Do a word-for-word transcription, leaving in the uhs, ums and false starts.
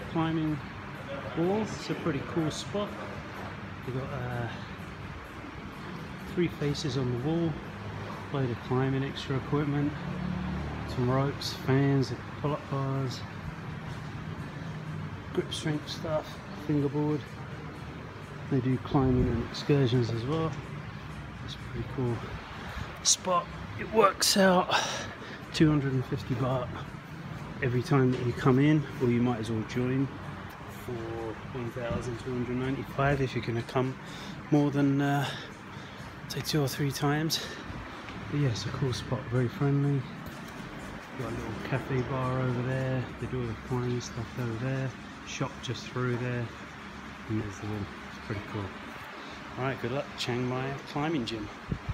climbing wall. It's a pretty cool spot. You've got uh, three faces on the wall, load of climbing extra equipment, some ropes, fans, pull-up bars, grip strength stuff, fingerboard. They do climbing and excursions as well. It's a pretty cool spot. It works out two hundred fifty baht every time that you come in, or you might as well join for one thousand two hundred ninety-five if you're going to come more than uh, say two or three times. But yeah, it's a cool spot, very friendly. Got a little cafe bar over there. They do all the climbing stuff over there. Shop just through there, and there's the win. It's pretty cool. Alright, good luck, Chiang Mai climbing gym.